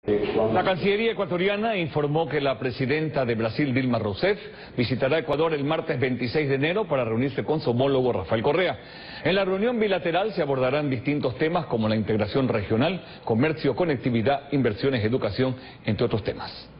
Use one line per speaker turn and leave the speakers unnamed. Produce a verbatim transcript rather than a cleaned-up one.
La Cancillería ecuatoriana informó que la presidenta de Brasil, Dilma Rousseff, visitará Ecuador el martes veintiséis de enero para reunirse con su homólogo Rafael Correa. En la reunión bilateral se abordarán distintos temas como la integración regional, comercio, conectividad, inversiones, educación, entre otros temas.